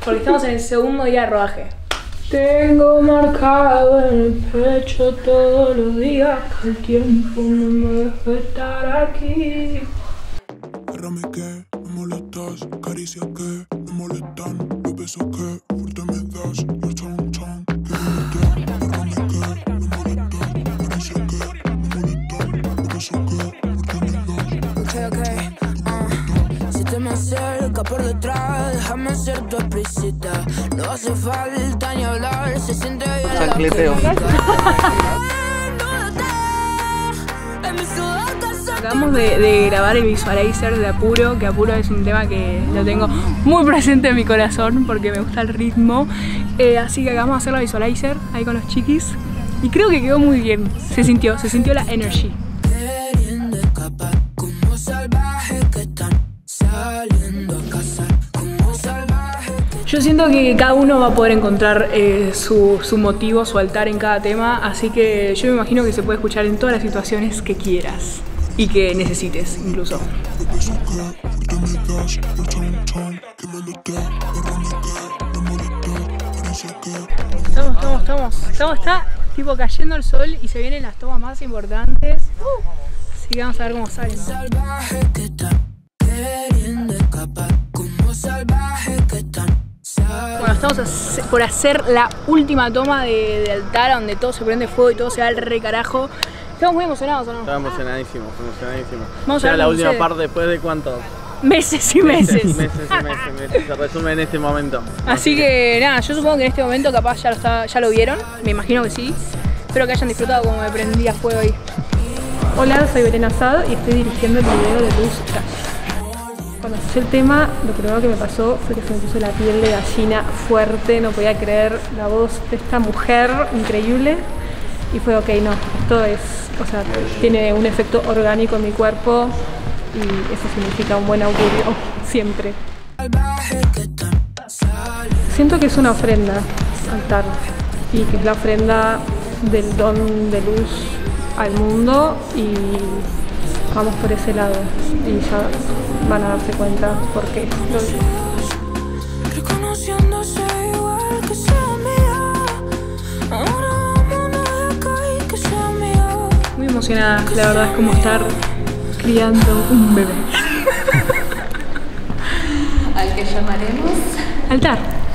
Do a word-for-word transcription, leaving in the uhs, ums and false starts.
porque estamos en el segundo día de rodaje. Tengo marcado en el pecho todos los días que el tiempo no me deja estar aquí. Agárrame que me molestas, caricias que me molestan, los besos que fuerte me das, y el chon chon que me molestan. Agárrame que me molestas, caricias que me molestan, los besos que fuerte me das. Ok, ok, uh, si te me acerca por detrás, déjame ser tu explícita. No hace falta ni hablar, se siente bien la Chancleteo. Acabamos de, de grabar el visualizer de Apuro, que Apuro es un tema que lo tengo muy presente en mi corazón porque me gusta el ritmo. Eh, así que acabamos de hacer la visualizer ahí con los chiquis y creo que quedó muy bien. Se sintió, se sintió la energy. Yo siento que cada uno va a poder encontrar eh, su, su motivo, su altar en cada tema, así que yo me imagino que se puede escuchar en todas las situaciones que quieras y que necesites incluso. Estamos, estamos, estamos, estamos, está tipo cayendo el sol y se vienen las tomas más importantes, uh, así que vamos a ver cómo salen. Bueno, estamos por hacer la última toma de, de altar donde todo se prende fuego y todo se va al recarajo. Estamos muy emocionados, ¿o no? Estaba emocionadísimo, emocionadísimo. Vamos a ya ver la última sucede. parte después de cuánto. Meses y meses. Meses, meses y meses, meses. Se resume en este momento. Así que nada, yo supongo que en este momento capaz ya lo, está, ya lo vieron, me imagino que sí. Espero que hayan disfrutado como me prendía fuego ahí. Hola, soy Belén Asad y estoy dirigiendo el video de Luz Cash. Cuando hice el tema, lo primero que me pasó fue que se me puso la piel de gallina fuerte, no podía creer la voz de esta mujer increíble. Y fue ok, no, esto es, o sea, tiene un efecto orgánico en mi cuerpo y eso significa un buen augurio, siempre. Siento que es una ofrenda, altar, y que es la ofrenda del don de luz al mundo y vamos por ese lado y ya van a darse cuenta por qué lo digo. Muy emocionada, la verdad es como estar criando un bebé. Al que llamaremos altar.